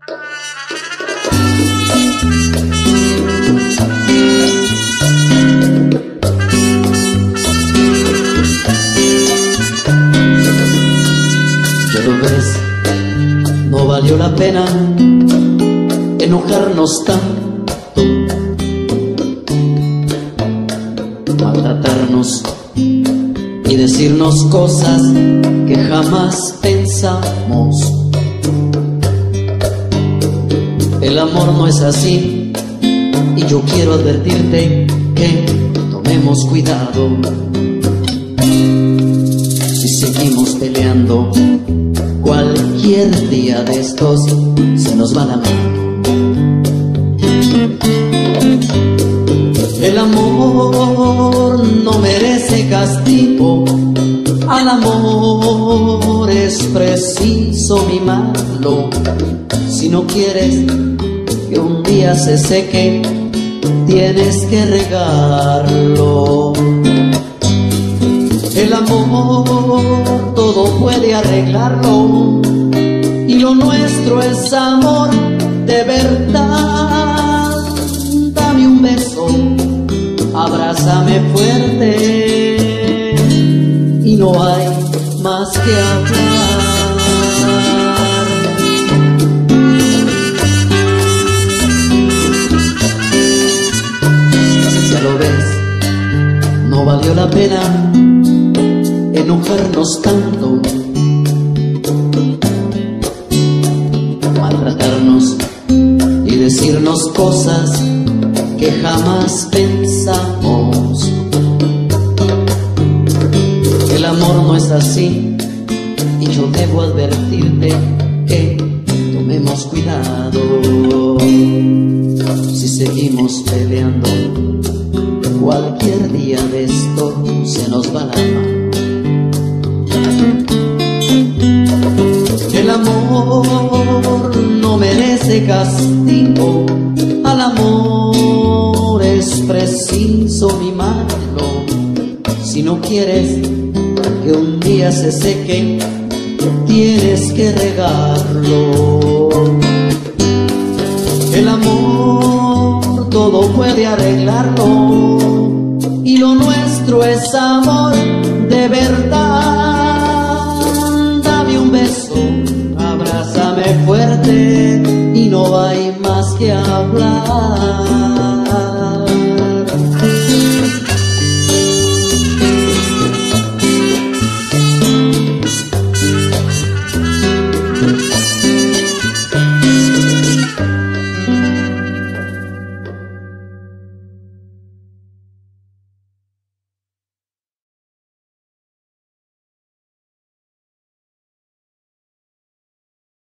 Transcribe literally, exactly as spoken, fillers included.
Pero ves, no valió la pena enojarnos tanto, maltratarnos y decirnos cosas que jamás pensamos. El amor no es así y yo quiero advertirte que tomemos cuidado. Si seguimos peleando, cualquier día de estos se nos va la mano. El amor no merece castigo, al amor es preciso mimarlo. Si no quieres que un día se seque, tienes que regarlo. El amor todo puede arreglarlo, y lo nuestro es amor de verdad. Dame un beso, abrázame fuerte, y no hay más que hablar. Ya lo ves, no valió la pena enojarnos tanto, maltratarnos y decirnos cosas que jamás pensamos. El amor no es así y yo debo advertirte que tomemos cuidado. Si seguimos peleando, cualquier día de esto se nos va la mano. El amor no merece castigo, al amor es preciso mimarlo. Si no quieres que un día se seque, tienes que regarlo. El amor todo puede arreglarlo, y lo nuestro es amor de verdad. Dame un beso, abrázame fuerte, y no hay más que hablar.